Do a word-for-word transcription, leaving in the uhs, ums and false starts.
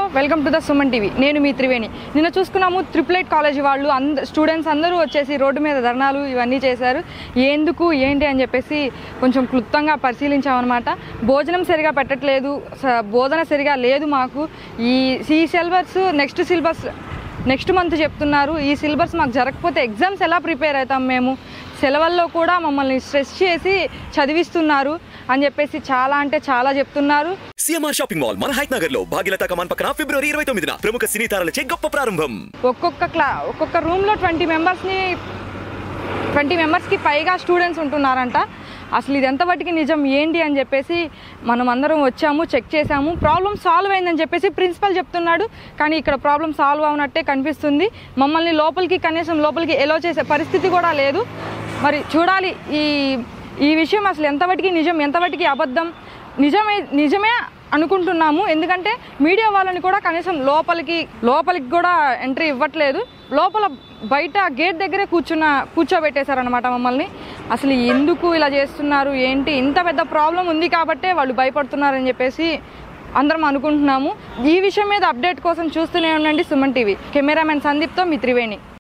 Welcome to the Suman TV. నేను మీ త్రివేణి. నిన్న చూసుకున్నాము ట్రిపులైట్ కాలేజీ వాళ్ళు అంద స్టూడెంట్స్ అందరూ వచ్చేసి రోడ్డు మీద ధర్నాలు ఇవన్నీ చేశారు. ఎందుకు ఏంటి అని చెప్పేసి కొంచెం క్లుప్తంగా పరిశీలించామన్నమాట. భోజనం సరిగా పెట్టట్లేదు, బోధన సరిగా లేదు. మాకు ఈ ఈ syllabus next syllabus next month చెప్తున్నారు. ఈ సిలబస్ మాకు జరగకపోతే ఎగ్జామ్స్ ఎలా ప్రిపేర్ అవుతాం? మేము సెలవుల్లో కూడా మమ్మల్ని స్ట్రెస్ చేసి చదివిస్తున్నారు అని చెప్పేసి చాలా అంటే చాలా చెప్తున్నారు. సిఎంఆర్ షాపింగ్ మాల్ మన హైట్ నగర్ లో భాగ్యలత కమాన్ పక్కన ఫిబ్రవరి ఇరవై తొమ్మిదిన ప్రముఖ సినీ తారలచే గొప్ప ప్రారంభం. ఒక్కొక్క క్లా ఒక్కొక్క రూమ్ లో ట్వంటీ మెంబర్స్ ని ట్వంటీ మెంబర్స్ కి పైగా స్టూడెంట్స్ ఉంటున్నారంట. అసలు ఇది ఎంతవరకు నిజం ఏంటి అని చెప్పేసి మనం అందరం వచ్చాము, చెక్ చేసాము. ప్రాబ్లం సాల్వ్ అయిందని చెప్పేసి ప్రిన్సిపల్ చెప్తున్నాడు, కానీ ఇక్కడ ప్రాబ్లం సాల్వ్ అవునట్టే కనిపిస్తుంది. మమ్మల్ని లోపలికి కనీసం లోపలికి ఎలో చేసే పరిస్థితి కూడా లేదు. మరి చూడాలి ఈ ఈ విషయం అసలు ఎంతవరకు నిజం, ఎంతవరకు అబద్ధం. నిజమే నిజమే అనుకుంటున్నాము, ఎందుకంటే మీడియా వాళ్ళని కూడా కనీసం లోపలికి లోపలికి కూడా ఎంట్రీ ఇవ్వట్లేదు. లోపల బయట గేట్ దగ్గరే కూర్చున్న కూర్చోబెట్టేశారనమాట మమ్మల్ని. అసలు ఎందుకు ఇలా చేస్తున్నారు ఏంటి? ఇంత పెద్ద ప్రాబ్లం ఉంది కాబట్టే వాళ్ళు భయపడుతున్నారని చెప్పేసి అందరం అనుకుంటున్నాము. ఈ విషయం మీద అప్డేట్ కోసం చూస్తూనే ఉండండి సుమన్ టీవీ. కెమెరామెన్ సందీప్తో మీ త్రివేణి.